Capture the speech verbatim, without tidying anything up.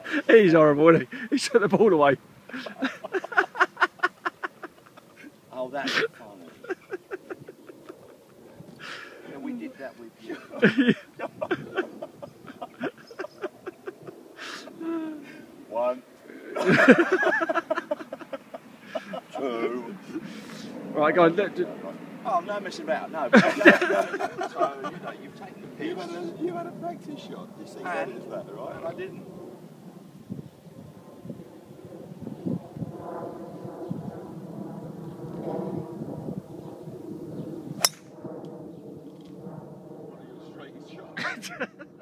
He's horrible, isn't he? He took the ball away. Oh, that's funny. Yeah, we did that with you. One. Two. Right, go on. Look, oh, no messing about, no. So, you know, you've taken the piss. You had a, you had a practice shot. You see that is that, right? And I didn't. One of your straightest shots.